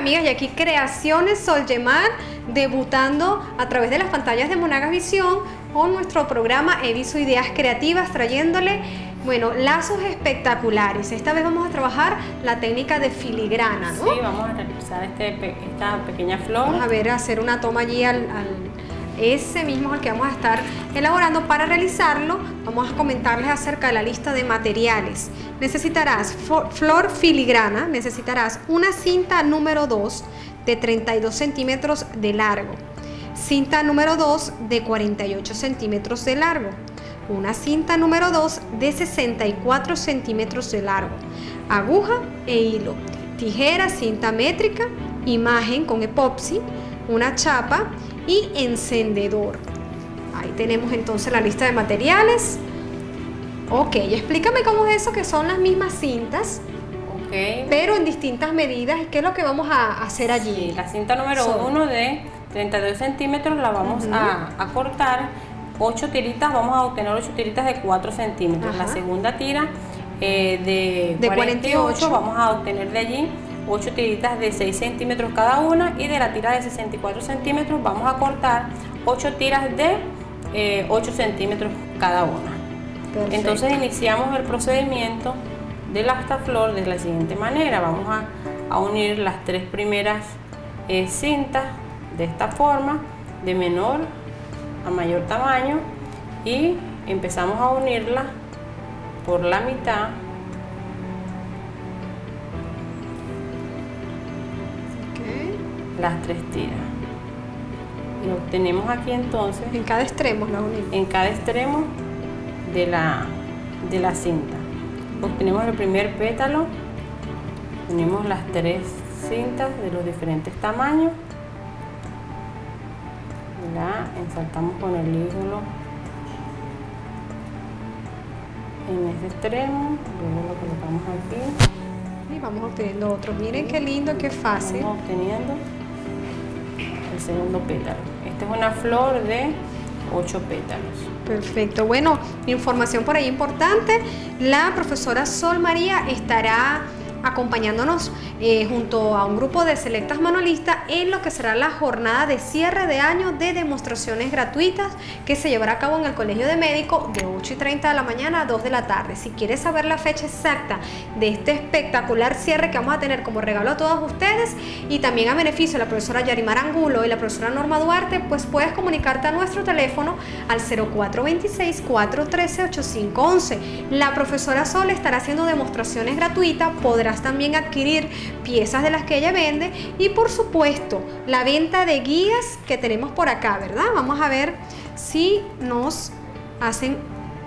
amigas, y aquí Creaciones Solyemar, debutando a través de las pantallas de Monagas Visión con nuestro programa Eviso Ideas Creativas, trayéndole, bueno, lazos espectaculares. Esta vez vamos a trabajar la técnica de filigrana, ¿no? Sí, vamos a realizar esta pequeña flor. Vamos a ver, hacer una toma allí ese mismo al que vamos a estar elaborando. Para realizarlo, vamos a comentarles acerca de la lista de materiales. Necesitarás flor filigrana, necesitarás una cinta número 2 de 32 centímetros de largo, cinta número 2 de 48 centímetros de largo, una cinta número 2 de 64 centímetros de largo, aguja e hilo, tijera, cinta métrica, imagen con epoxi, una chapa y encendedor. Ahí tenemos entonces la lista de materiales. Ok, explícame cómo es eso, que son las mismas cintas, pero en distintas medidas. ¿Qué es lo que vamos a hacer allí? Sí, la cinta número 1 de 32 centímetros la vamos a cortar 8 tiritas, vamos a obtener 8 tiritas de 4 centímetros. La segunda tira de 48 vamos a obtener de allí 8 tiritas de 6 centímetros cada una, y de la tira de 64 centímetros vamos a cortar 8 tiras de 8 centímetros cada una. Perfecto. Entonces iniciamos el procedimiento de la flor de la siguiente manera. Vamos a unir las 3 primeras cintas de esta forma, de menor a mayor tamaño, y empezamos a unirlas por la mitad. Las 3 tiras, y obtenemos aquí entonces en cada extremo la unimos. En cada extremo de la cinta obtenemos el primer pétalo, unimos las 3 cintas de los diferentes tamaños, la ensartamos con el hilo en ese extremo, luego lo colocamos aquí y vamos obteniendo otro. Miren qué lindo, qué fácil. Vamos obteniendo el segundo pétalo. Esta es una flor de 8 pétalos. Perfecto. Bueno, información por ahí importante. La profesora Sol María estará acompañándonos junto a un grupo de selectas manualistas en lo que será la jornada de cierre de año de demostraciones gratuitas que se llevará a cabo en el Colegio de Médicos de 8:30 de la mañana a 2 de la tarde. Si quieres saber la fecha exacta de este espectacular cierre que vamos a tener como regalo a todos ustedes, y también a beneficio de la profesora Yarimar Angulo y la profesora Norma Duarte, pues puedes comunicarte a nuestro teléfono al 0426-413-8511. La profesora Sol estará haciendo demostraciones gratuitas, podrás también adquirir piezas de las que ella vende, y por supuesto la venta de guías que tenemos por acá, ¿verdad? Vamos a ver si nos hacen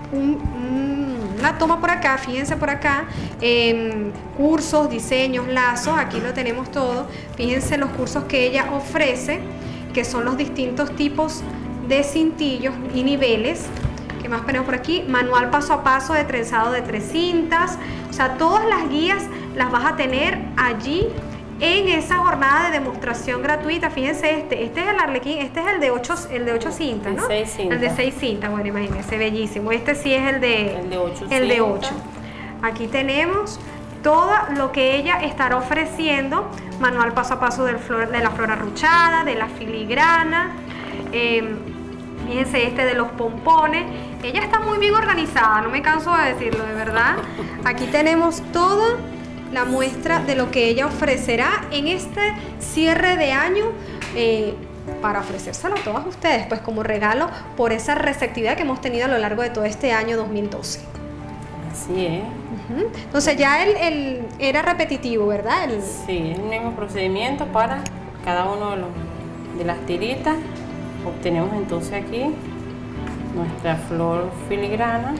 una toma por acá. Fíjense por acá, cursos, diseños, lazos, aquí lo tenemos todo. Fíjense los cursos que ella ofrece, que son los distintos tipos de cintillos y niveles. ¿Qué más tenemos por aquí? Manual paso a paso de trenzado de 3 cintas. O sea, todas las guías las vas a tener allí en esa jornada de demostración gratuita. Fíjense, este es el arlequín, este es el de 8 cintas, ¿no? 6 cintas. El de 6 cintas, bueno, imagínense, bellísimo. Este sí es el de 8. Aquí tenemos todo lo que ella estará ofreciendo. Manual paso a paso de la flor arruchada, de la filigrana. Fíjense, este de los pompones. Ella está muy bien organizada, no me canso de decirlo, de verdad. Aquí tenemos toda la muestra de lo que ella ofrecerá en este cierre de año, para ofrecérselo a todas ustedes, pues como regalo por esa receptividad que hemos tenido a lo largo de todo este año 2012. Así es. Entonces ya él era repetitivo, ¿verdad? Sí, es el mismo procedimiento para cada uno de las tiritas. Obtenemos entonces aquí nuestra flor filigrana.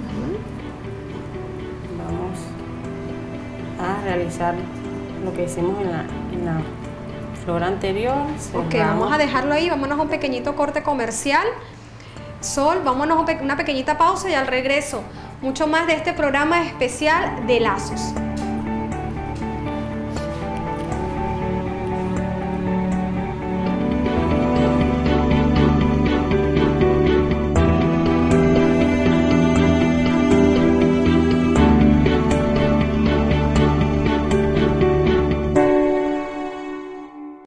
Vamos a realizar lo que hicimos en la flor anterior. Ok, vamos a dejarlo ahí, vámonos a un pequeñito corte comercial. Sol, vámonos a una pequeñita pausa, y al regreso mucho más de este programa especial de lazos.